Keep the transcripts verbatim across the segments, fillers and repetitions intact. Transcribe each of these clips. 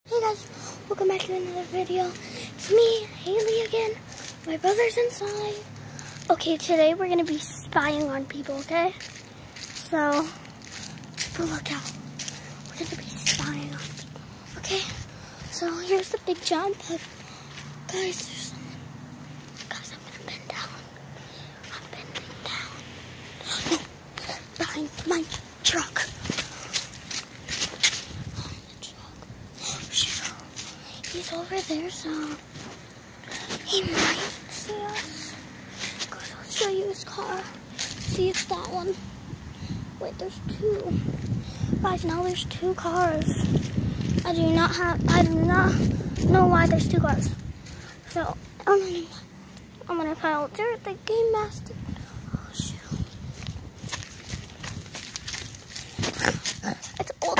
Hey guys, welcome back to another video. It's me, Haley again. My brother's inside. Okay, today we're gonna be spying on people, okay? So, but look out. We're gonna be spying on people, okay? So here's the big jump. Guys, there's someone. Guys, I'm gonna bend down. I'm bending down. No, behind my truck. He's over there, so he might see us. Guys, I'll show you his car. See, it's that one. Wait, there's two. Guys, now there's two cars. I do not have, I do not know why there's two cars. So, I'm gonna, I'm gonna pile dirt, the Game Master. Oh, shoot. It's old.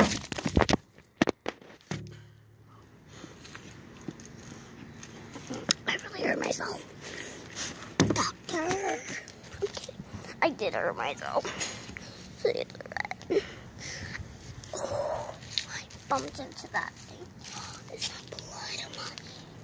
I really hurt myself. Doctor. I'm kidding. I did hurt myself. So it's alright. Oh, I bumped into that thing. There's not blood on my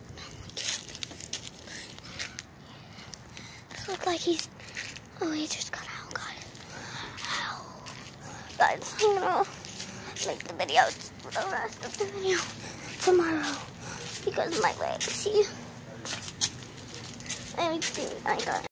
It looks like he's. Oh, he just got out, guys. Ow. Guys, I'm gonna make the video, the rest of the video tomorrow because my legs, see. I think I got it.